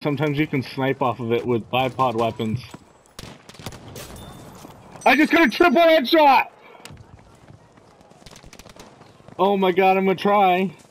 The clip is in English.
sometimes you can snipe off of it with bipod weapons. I just got a triple headshot! Oh my god, I'm gonna try.